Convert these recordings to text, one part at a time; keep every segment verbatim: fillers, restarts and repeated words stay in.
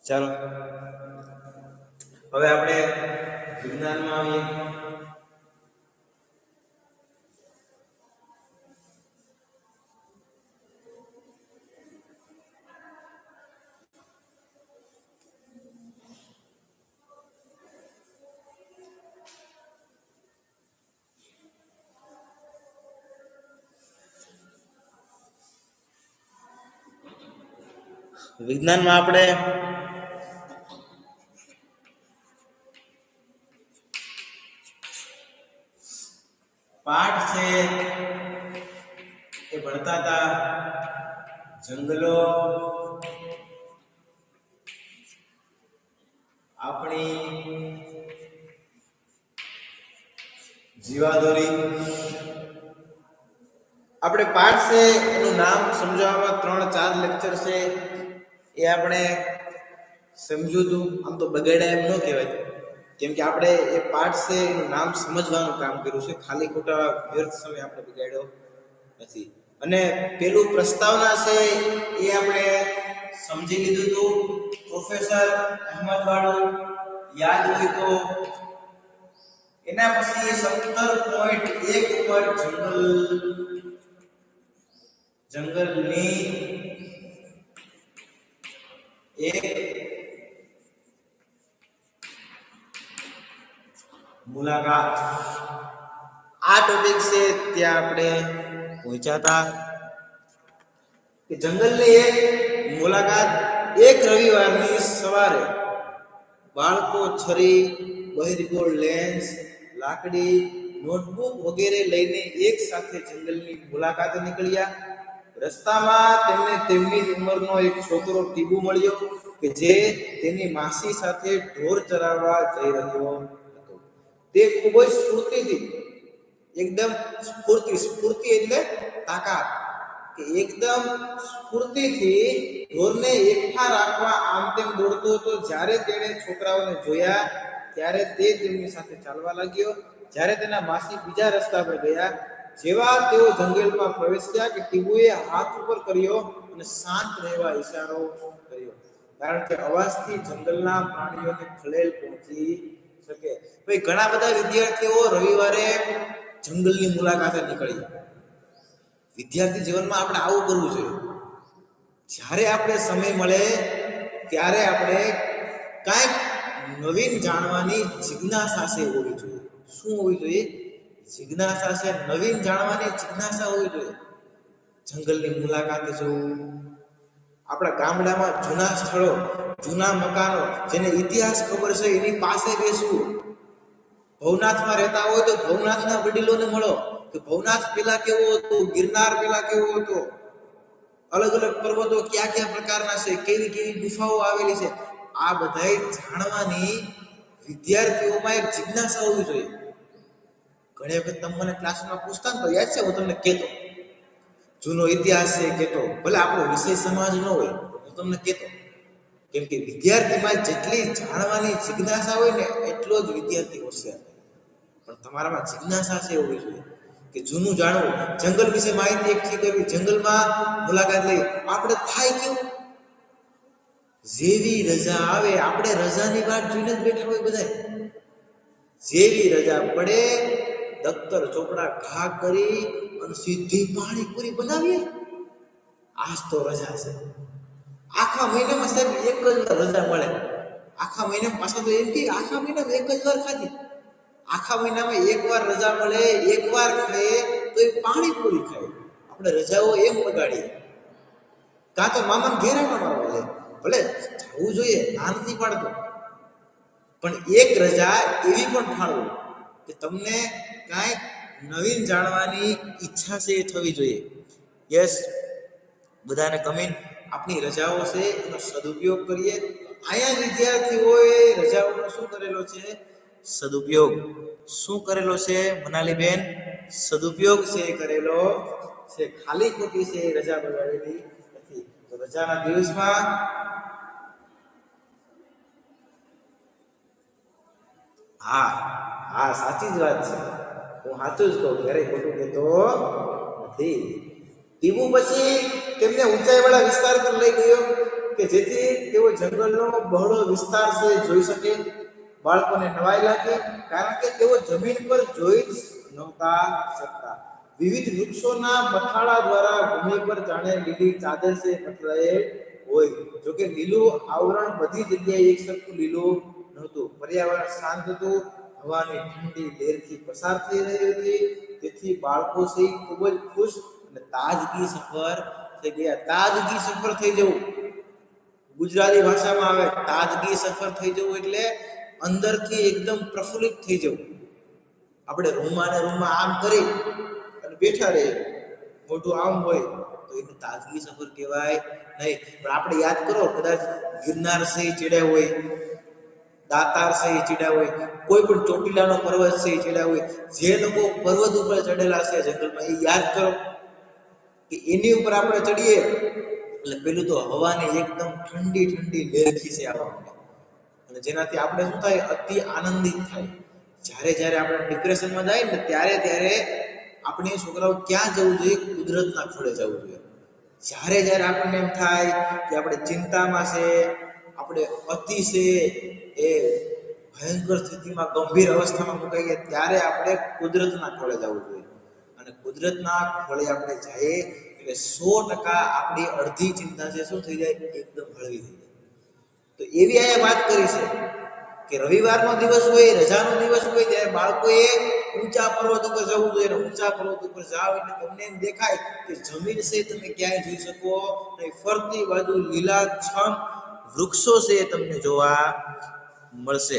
ચાલો હવે આપણે વિજ્ઞાનમાં આવીએ. વિજ્ઞાનમાં આપણે પાઠ છે એ ભણતા હતા જંગલો, આપણી જીવાદોરી. આપણે પાઠ છે એનું નામ સમજાવવામાં ત્રણ ચાર લેક્ચર છે એ આપણે સમજ્યું હતું. આમ તો બગાડ્યા એમ ન કહેવાય, કેમ કે આપણે એ પાઠ છે એનું નામ સમજવાનું કામ કર્યું છે, ખાલી ખોટા વ્યર્થ સમય આપણે બગાડ્યો નથી. અને પેલું પ્રસ્તાવના છે એ આપણે સમજી લીધું હતું. પ્રોફેસર અહેમદ વાળું યાદ હોય તો એના પછી સત્તર પોઈન્ટ એક ઉપર જંગલ જંગલની એક મુલાકાત આ ટોપિક છે ત્યાં આપણે પહોંચ્યા હતા કે જંગલની એક મુલાકાત. એક રવિવારની સવારે બાળકો છરી, બહિર્ગોળ લેન્સ, લાકડી, નોટબુક વગેરે લઈને એક સાથે જંગલની મુલાકાતે નીકળ્યા. રસ્તામાં તેમને તેમની જ ઉંમરનો એક છોકરો ટીબુ મળ્યો કે જે તેની માસી સાથે ઢોર ચરાવવા જઈ રહ્યો હતો. તે ખૂબ જ સ્ફૂર્તિથી એકદમ સ્ફૂર્તિ સ્ફૂર્તિ એટલે તાકાત કે એકદમ સ્ફૂર્તિથી ઢોરને એકઠા રાખવા આમ તેમ દોડતો હતો. જ્યારે તેણે છોકરાઓને જોયા ત્યારે તે તેમની સાથે ચાલવા લાગ્યો. જ્યારે તેના માસી બીજા રસ્તા પર ગયા, જેવા તેઓ જંગલમાં પ્રવેશ્યા કે ટીબુએ હાથ ઉપર કર્યો અને શાંત રહેવા ઈશારો કર્યો, કારણ કે અવાજથી જંગલના પ્રાણીઓને ખલેલ પહોંચી શકે. ભાઈ ઘણા બધા વિદ્યાર્થીઓ રવિવારે જંગલની મુલાકાતે નીકળી. વિદ્યાર્થી જીવનમાં આપણે આવું કરવું જોઈએ. જ્યારે આપણે સમય મળે ત્યારે આપણે કાંઈક નવીન જાણવાની જિજ્ઞાસા છે હોવી જોઈએ. શું હોવી જોઈએ? જિજ્ઞાસા છે. નવીન જાણવાની જિજ્ઞાસા હોવી જોઈએ. જંગલની મુલાકાતે જવું, આપણા ગામડામાં જૂના સ્થળો, જૂના મકાનો, જેને ઇતિહાસ ખબર છે એની પાસે બેસવું. ભવનાથમાં રહેતા હોય તો ભવનાથના વડીલોને મળો કે ભવનાથ પેલા કેવો હતો, ગિરનાર પેલા કેવો હતો, અલગ અલગ પર્વતો કયા કયા પ્રકારના છે, કેવી કેવી ગુફાઓ આવેલી છે. આ બધાય જાણવાની વિદ્યાર્થીઓમાં એક જિજ્ઞાસા હોવી જોઈએ. ઘણી વખત તમે મને ક્લાસમાં પૂછતા ને તો યાદ છે, હું તમને કહેતો જૂનો ઇતિહાસ છે કહેતો, ભલે આપણો વિષય સમાજ ન હોય હું તમને કહેતો, કેમ કે વિદ્યાર્થીમાં જેટલી જાણવાની જિજ્ઞાસા હોય ને એટલો જ વિદ્યાર્થી હોશિયાર. પણ તમારામાં જિજ્ઞાસા છે હોવી જોઈએ કે જૂનું જાણવું, જંગલ વિશે માહિતી એકઠી કરવી, જંગલમાં મુલાકાત લઈ. આપણે થાય કેવું, જેવી રજા આવે આપણે રજાની વાત જોઈને જ બેઠા હોય બધા. જેવી રજા પડે દફતર ચોપડા ઘા કરી અને સીધી પાણીપુરી બનાવીએ. આજ તો રજા છે. આખા મહિનામાં સાહેબ એક જ વાર રજા મળે. આખા મહિનામાં પાછા તો એમ કે આખા મહિનામાં એક જ વાર ખાધી. આખા મહિનામાં એક વાર રજા મળે, એક વાર ખાઈએ તો એ પાણીપુરી ખાય. આપણે રજાઓ એમ બગાડીએ. કાં તો મામાને ઘેરામાં મારવા જાય, ભલે જવું જોઈએ, ના નથી પાડતો, પણ એક રજા એવી પણ ફાળવું કે તમને કાંઈક નવીન જાણવાની ઈચ્છા છે એ થવી જોઈએ. યસ, બધાને કમેન્ટ આપણી રજાઓ છે એનો સદુપયોગ કરીએ. અહીંયા વિદ્યાર્થીઓએ રજાઓનો શું કરેલો છે? સદુપયોગ. શું કરેલો છે મનાલીબેન? સદુપયોગ છે કરેલો છે. ખાલી ખોટી છે રજા બગાડેલી નથી. તો રજાના દિવસમાં હા હા સાચી જ વાત છે. હું સાચું જ કહું, ક્યારેય ખોટું કહેતો નથી. ટીબુ પછી તેમને ઊંચાઈ વાળા વિસ્તાર પર લઈ ગયો. કે જેથી તેઓ જંગલનો બહોળો વિસ્તાર છે જોઈ શકે, બાળકોને નવાઈ લાગે, કારણ કે તેઓ જમીન પર જોઈ જ નહોતા શકતા. વિવિધ વૃક્ષોના મથાળા દ્વારા ભૂમિ પર જાણે લીલી ચાદર છે પથરાયેલ હોય. જોકે લીલું આવરણ બધી જગ્યાએ એક સરખું લીલું નહોતું. પર્યાવરણ શાંત હતું, હવાની ઠંડી લહેરથી પસાર થઈ રહી હતી, તેથી બાળકો છે ખૂબ જ ખુશ અને તાજગી સફર થઈ ગયા. તાજગી સફર થઈ જવું ગુજરાતી ભાષામાં આવે, તાજગી સફર થઈ જવું એટલે અંદરથી એકદમ પ્રફુલ્લિત થઈ જવું. આપણે રૂમમાં ને રૂમમાં આમ કરી અને બેઠા રહીએ, મોઢું આમ હોય તો એને તાજગી સફર કહેવાય નહીં. પણ આપણે યાદ કરો, કદાચ ગિરનાર છે ચડ્યા હોય, દાતાર છે ચડ્યા હોય, કોઈ પણ ચોટીલાનો પર્વત છે ચડ્યા હોય, જે લોકો પર્વત ઉપર ચડેલા છે જંગલમાં, એ યાદ કરો કે એની ઉપર આપણે ચડીએ એટલે પેલું તો હવાની એકદમ ઠંડી ઠંડી લહેર ખીસે આપણને, અને જેનાથી આપણે શું થાય, અતિ આનંદિત થાય. જ્યારે જ્યારે આપણે ડિપ્રેશનમાં જાય ને ત્યારે ત્યારે આપણે છોકરાઓ ક્યાં જવું જોઈએ? કુદરતના ખોળે જવું જોઈએ. જ્યારે જ્યારે આપણને એમ થાય કે આપણે ચિંતામાં છે, આપણે અતિ છે એ ભયંકર સ્થિતિમાં ગંભીર અવસ્થામાં મુકાઈએ, ત્યારે આપણે કુદરતના ખોળે જવું જોઈએ. અને કુદરતના ખોળે આપણે જઈએ એટલે સો ટકા આપણી અડધી ચિંતા છે શું થઈ જાય? એકદમ હળવી થઈ જાય. તો એવી આ વાત કરી છે કે રવિવારનો દિવસ હોય, રજાનો દિવસ હોય, ત્યારે બાળકોએ ઊંચા પર્વત ઉપર જવું જોઈએ. ઊંચા પર્વત ઉપર જાવ એટલે તમને એમ દેખાય કે જમીન છે તમે ક્યાંય જોઈ શકો નહીં, ફરતી બાજુ લીલાછમ વૃક્ષો છે તમને જોવા મળશે.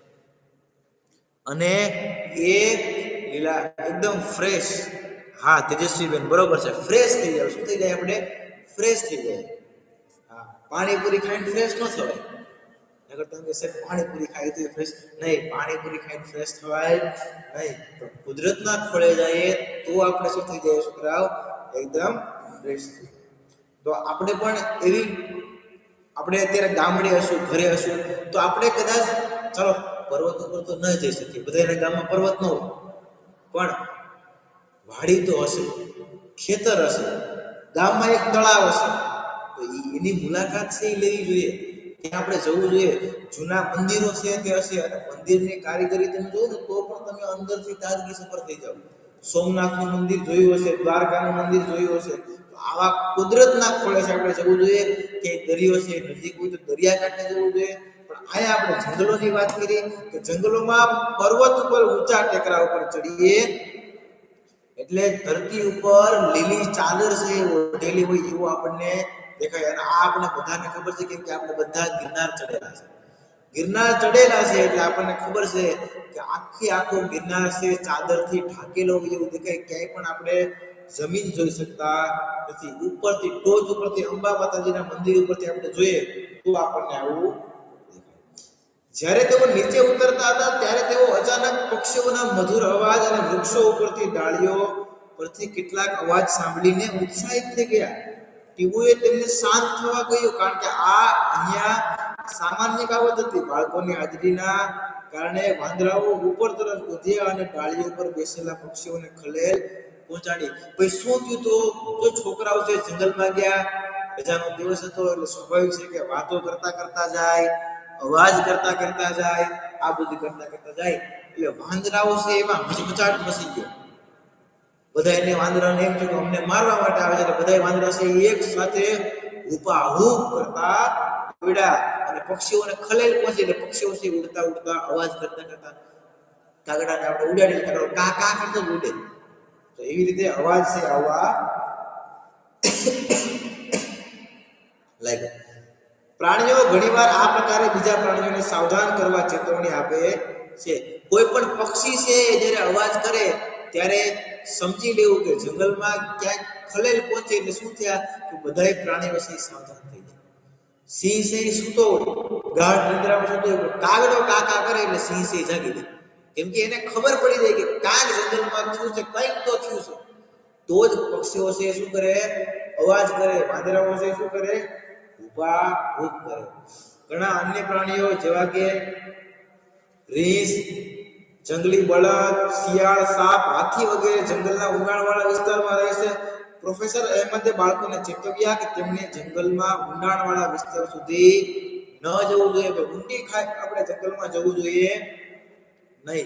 અને એ લીલા એકદમ ફ્રેશ, હા તેજસ્વીબેન બરોબર છે, ફ્રેશ થઈ જાય. શું થઈ જાય? આપણે ફ્રેશ થઈ જાય. હા, પાણીપુરી ખાઈને ફ્રેશ ન થવાય. અગર તમે સર પાણીપુરી ખાઈ તો ફ્રેશ નહીં, પાણીપુરી ખાઈને ફ્રેશ થવાય નહીં. તો કુદરતના ખોળે જઈએ તો આપણે શું થઈ જાય છોકરાઓ? એકદમ ફ્રેશ થઈ જાય. તો આપણે પણ એવી, આપણે અત્યારે ગામડે હશું, ઘરે હશું, તો આપણે કદાચ ચાલો પર્વત ઉપર તો ન જઈ શકીએ, બધાના ગામમાં પર્વત ન હોય, પણ વાડી તો હશે, ખેતર હશે, ગામમાં એક તળાવ હશે, તો એની મુલાકાત છે એ લેવી જોઈએ. ત્યાં આપણે જવું જોઈએ. જૂના મંદિરો છે તે હશે, અને મંદિરની કારીગરી તમે જોવો ને તો પણ તમે અંદરથી તાજગી સફર થઈ જાવ. સોમનાથનું મંદિર જોયું હશે, દ્વારકાનું મંદિર જોયું હશે. તો આવા કુદરતના ખોળે છે આપણે જવું જોઈએ. કે દરિયો છે નજીક હોય તો દરિયા કાંઠે જવું જોઈએ. પણ અહીંયા આપણે જંગલોની વાત કરીએ કે જંગલોમાં પર્વત ઉપર ઊંચા ટેકરા ઉપર ચડીએ એટલે ધરતી ઉપર લીલી ચાદર છે ઓઢેલી હોય એવું આપણને દેખાય. અને આ આપણે બધાને ખબર છે, કેમ કે આપણે બધા ગિરનાર ચડેલા છે. ગિરનાર ચડેલા છે એટલે આપણને ખબર છે કે આખી આખો ગિરનાર છે ચાદરથી ઢાંકેલો હોય એવું દેખાય. ક્યાંય પણ આપણે જમીન જોઈ શકતા નથી. ઉપરથી ટોચ ઉપરથી અંબા માતાજીના મંદિર ઉપરથી આપણે જોઈએ તો આપણને આવું દેખાય. જ્યારે તેઓ નીચે ઉતરતા હતા ત્યારે તેઓ અચાનક પક્ષીઓના મધુર અવાજ અને વૃક્ષો ઉપરથી ડાળીઓ પરથી કેટલાક અવાજ સાંભળીને ઉત્સાહિત થઈ ગયા. ટીબુએ તેમને શાંત થવા કહ્યું, કારણ કે આ અહીંયા સામાન્ય બાબત હતી. બાળકોની હાજરીના કારણે વાંદરાઓ ઉપર તરફ વધ્યા અને ડાળીઓ પર બેસેલા પક્ષીઓને ખલેલ પહોંચાડી. ભાઈ શું થયું? તો જો છોકરાઓ છે જંગલમાં ગયા, રજાનો દિવસ હતો એટલે સ્વાભાવિક છે કે વાતો કરતા કરતા જાય, અવાજ કરતા કરતા જાય, આ બધું કરતા કરતા જાય એટલે વાંદરાઓ છે એમાં હચમચાટ મચી ગયો. બધા એને વાંદરાને એમ થયું અમને મારવા માટે આવે છે. એટલે બધા વાંદરા છે એક સાથે હુપાહુપ કરતા ઉડ્યા અને પક્ષીઓને ખલેલ પહોંચી. એટલે પક્ષીઓ છે ઉડતા ઉડતા અવાજ કરતા કરતા કાગડાને આપણે ઉડાડી કાગડો કા કા કરતો ઉડે. તો એવી રીતે અવાજ છે આવવા લાગ્યો. પ્રાણીઓ ઘણીવાર આ પ્રકારે બીજા પ્રાણીઓને સાવધાન કરવા ચેતવણી આપે છે. કોઈ પણ પક્ષી છે જ્યારે અવાજ કરે ત્યારે સમજી લેવું કે જંગલમાં ક્યાંક ખલેલ પહોંચે એટલે શું થયા કે બધાય પ્રાણીઓ છે સાવધાન થઈ જાય. સિંહ છે સૂતો હોય, ગાઢ નિદ્રામાં સૂતો હોય, કાગડો કાકા કરે એટલે સિંહ છે જાગી જાય. કેમ કે એને ખબર પડી જાય કે કાંક જંગલમાં થયું છે, કંઈક તો થયું છે. તો જ પક્ષીઓ છે શું કરે? અવાજ કરે. વાંદરાઓ છે શું કરે? ઉભા ઉભ કરે. ઘણા અન્ય પ્રાણીઓ જેવા કે રીંછ, જંગલી બળદ, શિયાળ, સાપ, હાથી વગેરે જંગલના ઉંડાણવાળા વિસ્તારમાં રહે છે. પ્રોફેસર અહેમદે બાળકોને ચેતવ્યા કે તેમણે જંગલમાં ઊંડાણવાળા વિસ્તાર સુધી ન જવું જોઈએ. ઊંડી ખાઈ આપણે જંગલમાં જવું જોઈએ નહીં.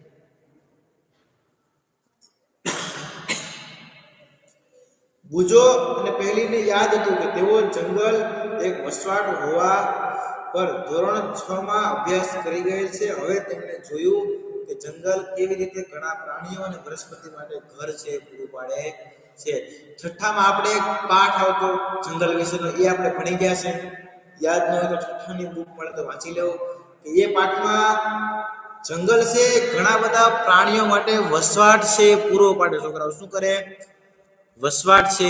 બુજો અને પહેલીને યાદ હતું કે તેઓ જંગલ એક વસવાટ હોવા પર ધોરણ છ માં અભ્યાસ કરી ગયેલ છે. હવે તેમણે જોયું કે જંગલ કેવી રીતે ઘણા પ્રાણીઓ અને વનસ્પતિ માટે ઘર છે પૂરું પાડે છે. છઠ્ઠામાં આપણે એક પાઠ આવતો જંગલ વિશેનો, એ આપણે ભણી ગયા છે. યાદ ન હોય તો છઠ્ઠાની બુક મળે તો વાંચી લેવો કે એ પાઠમાં જંગલ છે ઘણા બધા પ્રાણીઓ માટે વસવાટ છે પૂરો પાડે. છોકરાઓ શું કરે? વસવાટ છે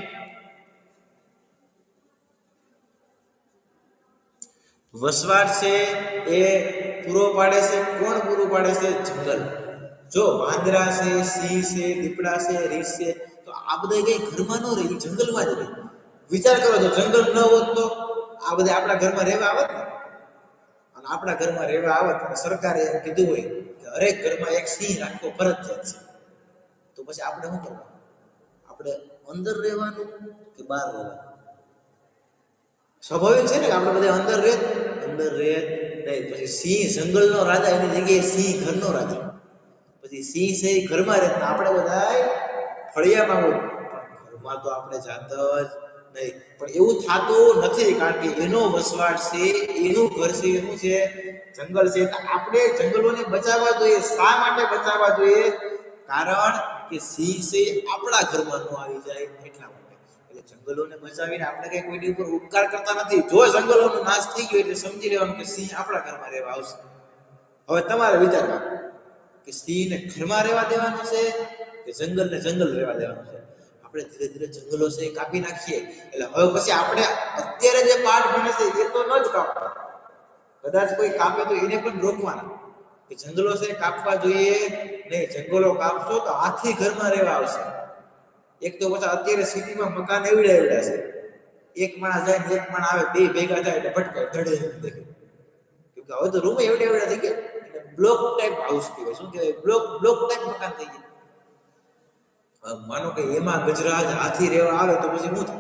વસવાટ છે એ પૂરો પાડે છે. કોણ પૂરું પાડે છે? જંગલ. જો વાંદરા છે, સિંહ છે, દીપડા છે, રીંછ છે, તો આ બધા કઈ ઘરમાં ન રહે, જંગલમાં જ રહે. વિચાર કરો, જો જંગલ ન હોત તો આ બધા આપણા ઘરમાં રહેવા આવત ને, અને આપણા ઘરમાં રહેવા આવત અને સરકારે એમ કીધું હોય કે હરેક ઘરમાં એક સિંહ રાખવો ફરજિયાત છે, તો પછી આપણે શું કરવાનું? આપણે અંદર રહેવાનું કે બહાર રહેવાનું? સ્વાભાવિક છે ને કે આપણે બધા અંદર રહે અંદર રહે નહીં. પછી સિંહ જંગલનો રાજા, એની જગ્યાએ સિંહ ઘરનો રાજા. પછી સિંહ છે એ ઘરમાં રહે, આપણે બધા ફળિયામાં હોય, ઘરમાં તો આપણે જાત જ નહીં. પણ એવું થતું નથી, કારણ કે એનો વસવાટ છે, એનું ઘર છે, એનું છે જંગલ છે. આપણે જંગલોને બચાવવા જોઈએ. શા માટે બચાવવા જોઈએ? કારણ કે સિંહ છે આપણા ઘરમાં ન આવી જાય એટલા માટે. એટલે જંગલોને બચાવીને આપણે કઈ કોઈની ઉપર ઉપકાર કરતા નથી. જો જંગલોનો નાશ થઈ ગયો એટલે સમજી લેવાનું કે સિંહ આપણા ઘરમાં રહેવા આવશે. હવે તમારે વિચારવા કે સિંહને ઘરમાં રહેવા દેવાનું છે કે જંગલને જંગલ રહેવા દેવાનું છે. આપણે ધીરે ધીરે જંગલો છે એ કાપી નાખીએ. એટલે હવે પછી આપણે અત્યારે જે પાઠ ભણે છે એ તો ન જ કાપવા, કદાચ કોઈ કાપે તો એને પણ રોકવાના કે જંગલો છે કાપવા જોઈએ નહીં. જંગલો કાપશો તો હાથી ઘરમાં રહેવા આવશે. એક તો પછી અત્યારે સિટીમાં મકાન એવડા એવડા છે, એક માણસ જાય ને એક માણસ આવે, બે ભેગા થાય એટલે ભટકાય ધડે દેખે. કેમ કે હવે તો રૂમ એવડા એવડા થઈ ગયા, એટલે બ્લોક ટાઈપ હાઉસ કહેવાય. શું કહેવાય? બ્લોક બ્લોક ટાઈપ મકાન થઈ ગયા. માનો કે એમાં ગજરાજ હાથી રહેવા આવે તો પછી શું થાય?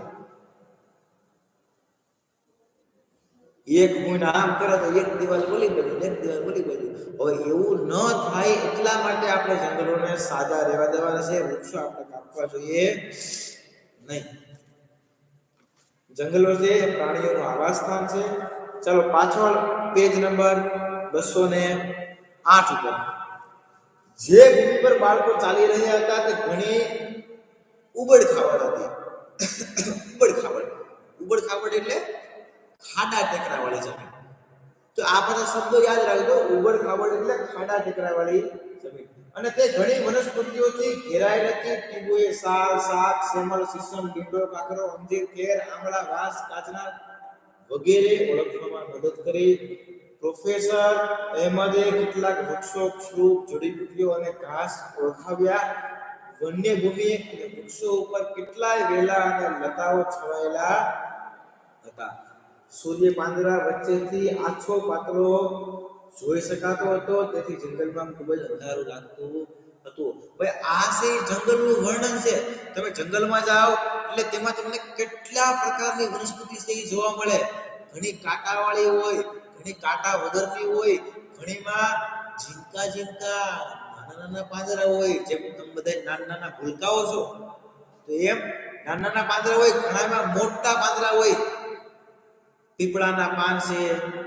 એક ખૂણ આમ કરે તો એક દિવાલ બોલી બાજુ, એક દિવાલ બોલી બાજુ. હવે એવું ન થાય એટલા માટે આપણે જંગલોને સાદા રહેવા દેવાના છે. વૃક્ષો આપણે કાપવા જોઈએ નહીં. જંગલો છે પ્રાણીઓનું આવાસ સ્થાન છે. ચાલો પાછળ પેજ નંબર બસો ને આઠ ઉપર, જે ભૂમિ પર બાળકો ચાલી રહ્યા હતા તે ઘણી ઉબડ ખાબડ હતી. ઉબડ ખાબડ ઉબડ ખાબડ એટલે ખાડા ટેકરા વાળી જમીન. તો આ બધા શબ્દો યાદ રાખજો. ઉબડ ખાબડ એટલે ખાડા ટેકરા વાળી જમીન. અને તે ઘણી વનસ્પતિઓથી ઘેરાયેલી હતી. ટીબુએ સાલ, શાક, સેમલ, સીસમ, લીમડો, કાકરો, અંજીર, કેર, આમળા, વાંસ, કાચના વગેરે ઓળખવામાં મદદ કરી. પ્રોફેસર અહેમદે કેટલાક વૃક્ષો, છૂપ, જડીબુટ્ટીઓ અને ઘાસ ઓળખાવ્યા. વન્ય ભૂમિ અને વૃક્ષો ઉપર કેટલાય વેલા અને લતાઓ છવાયેલા હતા. સૂર્ય પાંદડા વચ્ચેથી આછો પાતળો જોઈ શકાતો હતો, તેથી જંગલમાં ખૂબ જ અંધારું લાગતું હતું. ભાઈ આ છે જંગલનું વર્ણન છે. તમે જંગલમાં જાઓ એટલે તેમાં તમને કેટલા પ્રકારની વનસ્પતિ છે એ જોવા મળે. ઘણી કાંટાવાળી હોય, ઘણી કાંટા વગરની હોય, ઘણીમાં ઝીંકા ઝીંકા નાના નાના પાંદડા હોય. જેમ તમે બધા નાના નાના ભૂલકાઓ છો તો એમ નાના નાના પાંદડા હોય, ઘણામાં મોટા પાંદડા હોય. પીપળાના પાન છે,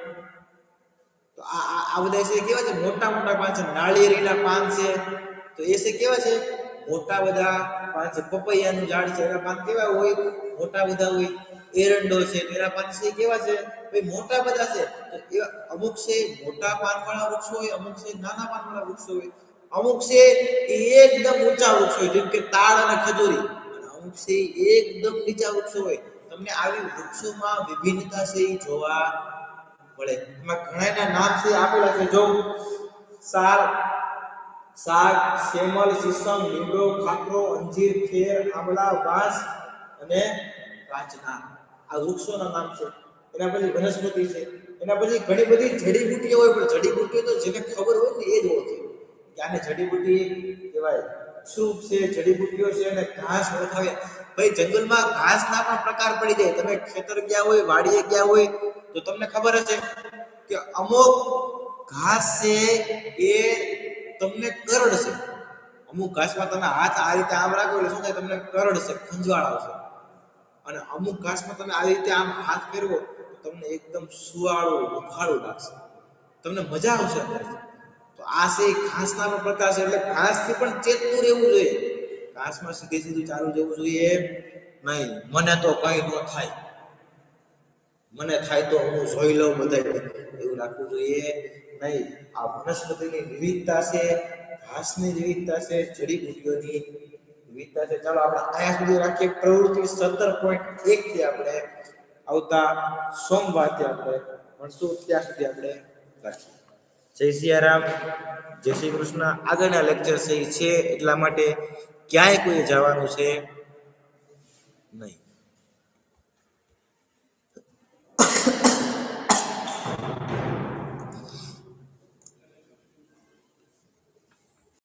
તો આ આ બધા છે કેવા છે? મોટા મોટા પાન છે. નાળિયેરીના પાન છે, તો એ છે કેવા છે? મોટા બધા પાન છે. પપૈયાનું ઝાડ છે, એના પાન કેવા હોય? મોટા બધા હોય. એરંડો છે, એના પાન છે કેવા છે? ભાઈ મોટા બધા છે. તો એવા અમુક છે મોટા પાનવાળા વૃક્ષો હોય, અમુક છે નાના પાનવાળા વૃક્ષો હોય, અમુક છે એકદમ ઊંચા વૃક્ષો હોય જેમ કે તાડ અને ખજૂરી, અને અમુક છે એકદમ નીચા વૃક્ષો હોય. તમને આવી વૃક્ષોમાં વિભિન્નતા છે એ જોવા મળે. એમાં ઘણાના નામ છે આપેલા છે. જો સાલ, શાક, સેમલ, સીસમ, લીમડો, ખાખરો, અંજીર, ખેર, આંબળા, વાંસ અને કાચના, આ વૃક્ષોના નામ છે. એના પછી વનસ્પતિ છે. એના પછી ઘણી બધી જડીબુટ્ટીઓ હોય, પણ જડીબુટ્ટીઓ તો જેને ખબર હોય ને એ જ ઓળખે કે આને જડીબુટ્ટી કહેવાય. સૂપ છે, જડીબુટ્ટીઓ છે અને ઘાસ ઓળખાવે. ભાઈ જંગલમાં ઘાસના પણ પ્રકાર પડી જાય. તમે ખેતર ગયા હોય, વાડીએ ગયા હોય તો તમને ખબર હશે કે અમુક ઘાસ છે એ તમને કરડશે. અમુક ઘાસમાં તમે હાથ આ રીતે આમ રાખો એટલે શું થાય, તમને કરડશે, ખંજવાળ આવશે. અને અમુક ઘાસમાં તમે આવી રીતે આમ હાથ ફેરવો તો તમને એકદમ સુવાળું, ઉફાળું લાગશે, તમને મજા આવશે. તો આ છે ઘાસના પણ પ્રકાર છે. એટલે ઘાસથી પણ ચેતતું રહેવું જોઈએ. ઘાસમાં સીધે સીધું ચાલુ જવું જોઈએ નહીં. મને તો કઈ ન થાય, મને થાય તો હું જોઈ લઉં બધા, એવું રાખવું જોઈએ નહીં. આ વનસ્પતિની વિવિધતા છે, ઘાસની વિવિધતા છે, જડીબુટ્ટીઓની વિવિધતા છે. ચાલો આપણે અહીંયા સુધી રાખીએ. પ્રવૃત્તિ સત્તર પોઈન્ટ એક થી આપણે આવતા સોમવારથી આપણે મળશું. ત્યાં સુધી આપણે રાખીએ. જય સિયારામ, જય શ્રી કૃષ્ણ. આગળના લેક્ચર છે એટલા માટે ક્યાંય કોઈ જવાનું છે નહીં.